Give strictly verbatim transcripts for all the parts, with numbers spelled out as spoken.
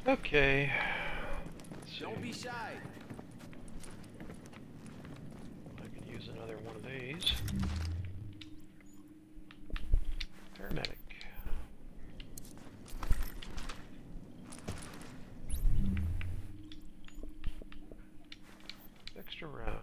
Okay. Don't be shy. I could use another one of these. Paramedic. Extra rounds.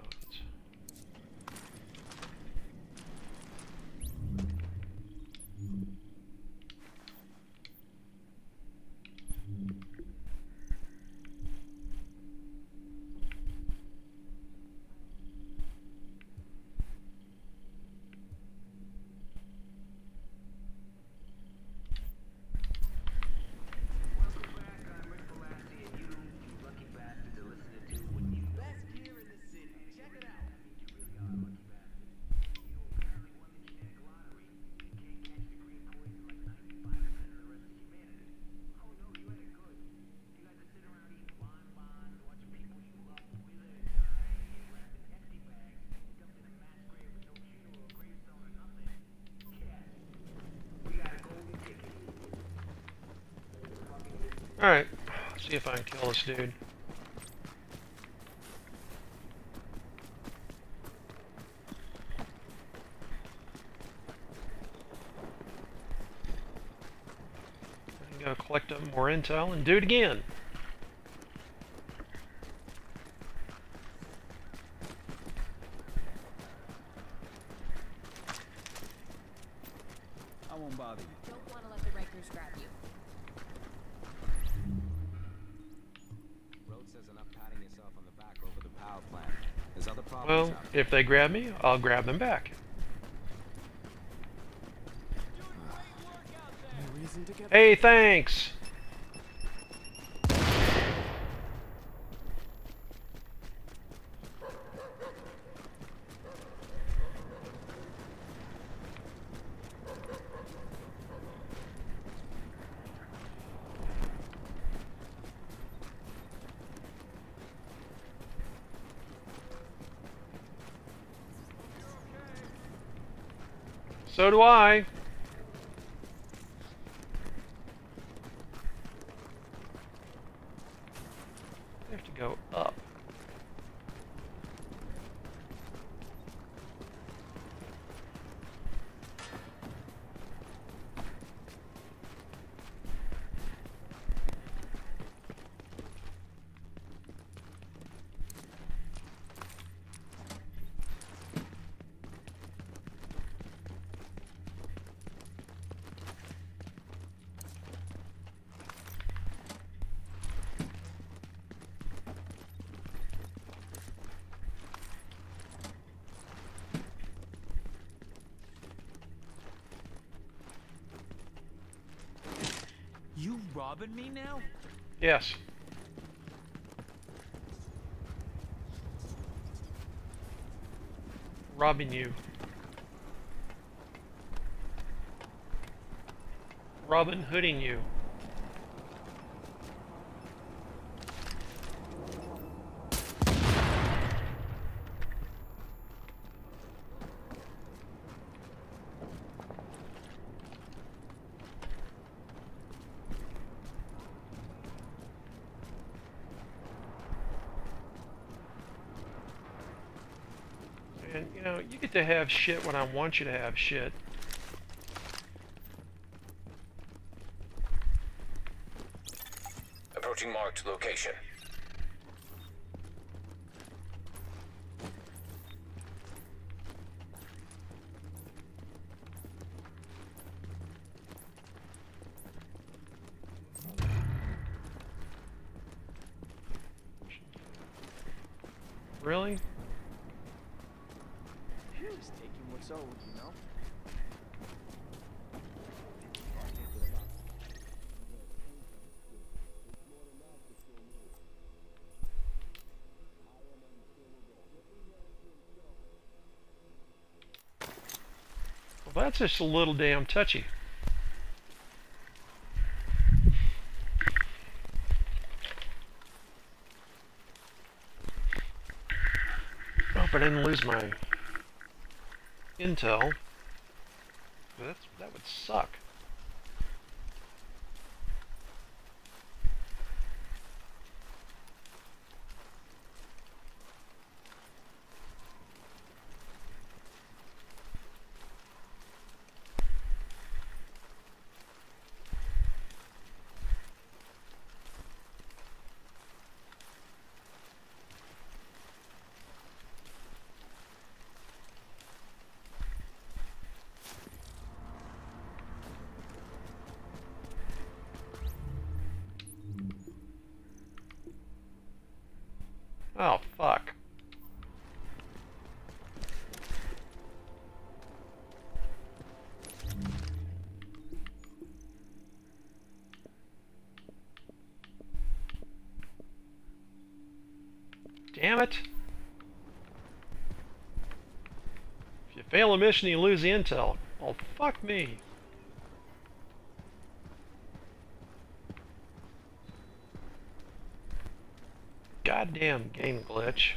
Alright, see if I can kill this dude. I'm gonna collect up more intel and do it again. I won't bother you. Don't want to let the Rikers grab you. Road says enough patting yourself on the back over the power plant. There's other problems Well, out there. if they grab me, I'll grab them back. No reason to get Hey, thanks! So do I. I have to go up. You robbing me now? Yes. Robbing you. Robin Hooding you. And, you know, you get to have shit when I want you to have shit. Approaching marked location. Really? Just taking what's owed, you know? Well, that's just a little damn touchy. Hope I didn't lose my intel. That's, that would suck. Oh, fuck. Damn it. If you fail a mission, you lose the intel. Oh, fuck me. Goddamn game glitch.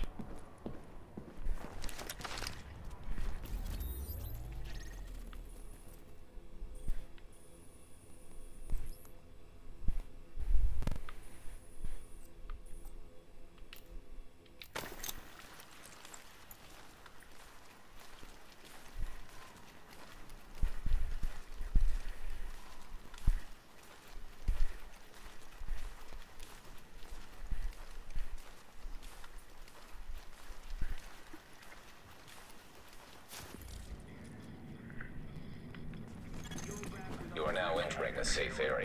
You are now entering a safe area.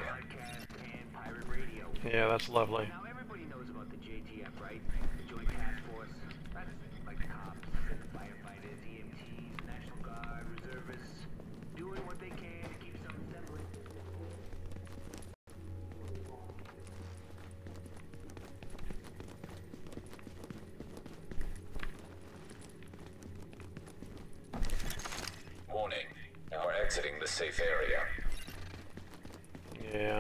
Yeah, that's lovely. Now everybody knows about the J T F, right? The Joint Task Force. That's like cops, firefighters, E M Ts, National Guard, reservists, doing what they can to keep some semblance. Warning. You are exiting the safe area. Yeah.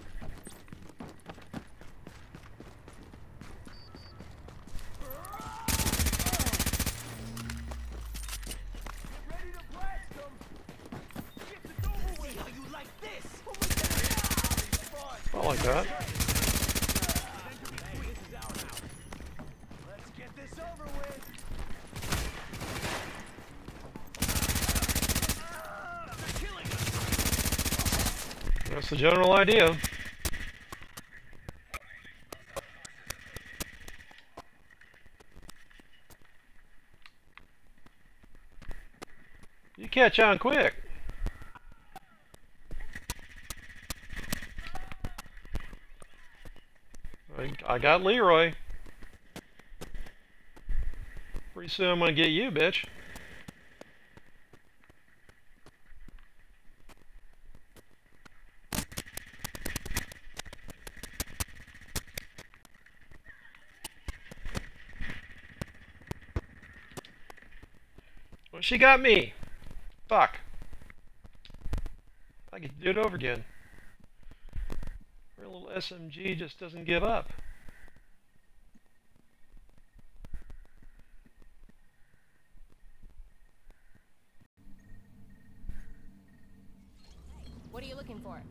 I like that. Let's get this over with. That's the general idea. You catch on quick. I, I got Leroy. Pretty soon I'm gonna get you, bitch. Well, she got me. Fuck. I get to do it over again. Her little S M G just doesn't give up. What are you looking for?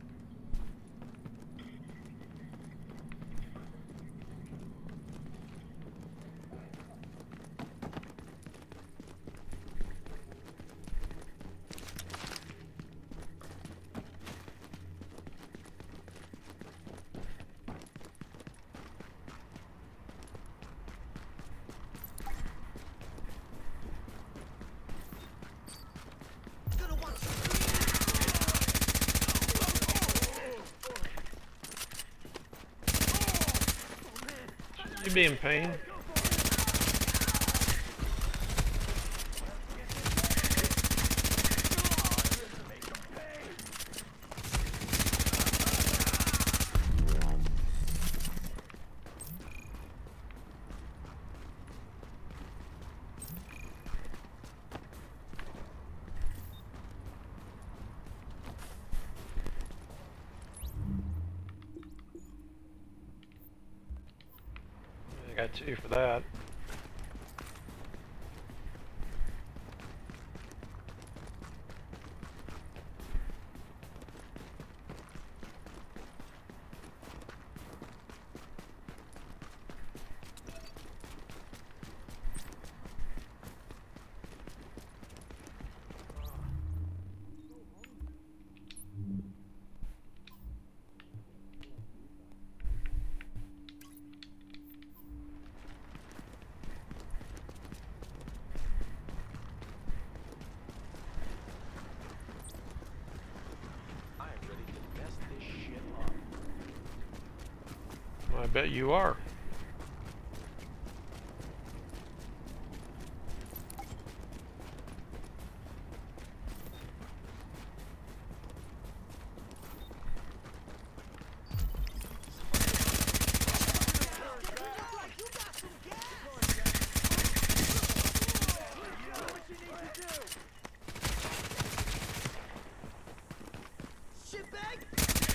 You be in pain. I got two for that. I bet you are. shitbag!